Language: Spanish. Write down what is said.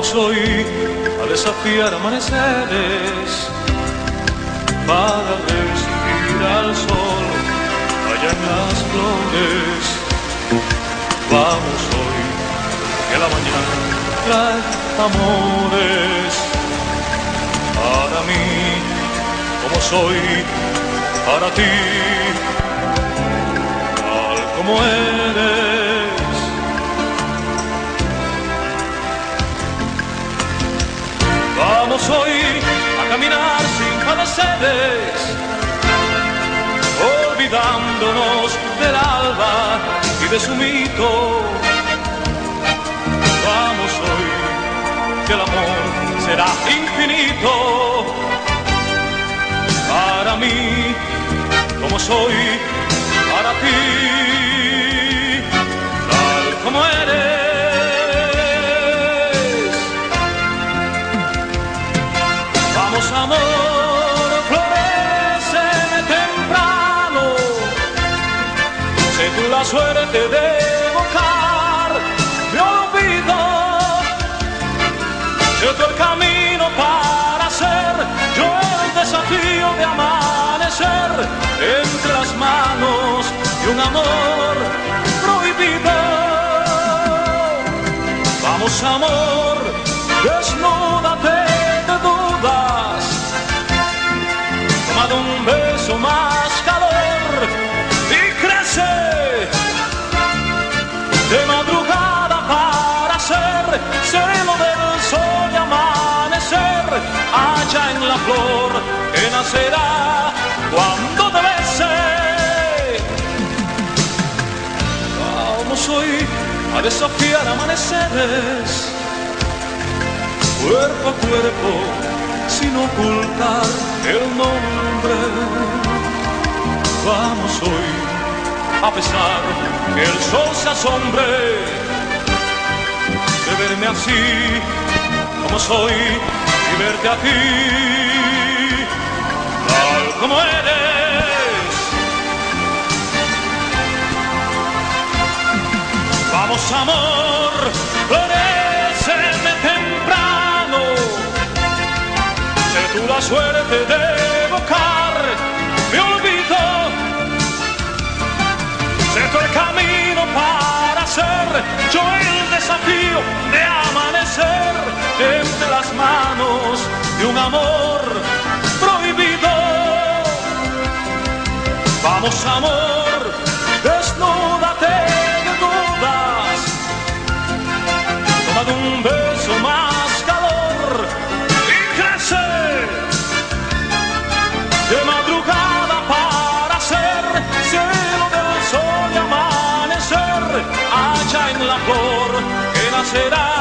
Vamos hoy a desafiar amaneceres para resistir al sol allá en las flores. Vamos hoy, que la mañana trae amores para mí, como soy para ti, tal como eres. Vamos hoy a caminar sin padeceres, olvidándonos del alba y de su mito. Vamos hoy, que el amor será infinito para mí, como soy para ti, tal como eres. Vamos, amor, floreceme temprano, sé tú la suerte de evocar mi olvido, sé tú el camino para hacer yo el desafío de amanecer entre las manos de un amor prohibido. Vamos, amor, desnúdate de dudas, toma de un beso más calor y crece de madrugada para ser celo del sol y amanecer allá en la flor que nacerá cuando te bese. Vamos hoy a desafiar amaneceres, cuerpo a cuerpo, sin ocultar el nombre. Vamos hoy, a pesar que el sol se asombre de verme así como soy y verte a ti tal como eres. Vamos, amor, floreceme temprano, sé tú la suerte de evocar mi olvido, sé tú el camino para hacer yo el desafío de amanecer entre las manos de un amor prohibido. Vamos, amor, desnúdate de dudas, toma de un beso más calor y crece de madrugada para ser cielo del sol y amanecer allá en la flor que nacerá